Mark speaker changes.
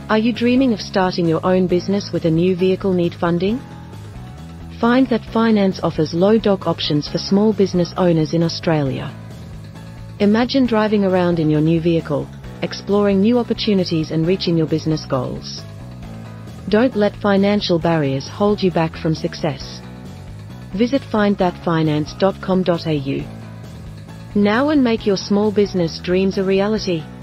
Speaker 1: Are you dreaming of starting your own business with a new vehicle? Need funding? Find That Finance offers low doc options for small business owners in Australia. Imagine driving around in your new vehicle, exploring new opportunities and reaching your business goals. Don't let financial barriers hold you back from success. Visit findthatfinance.com.au now and make your small business dreams a reality.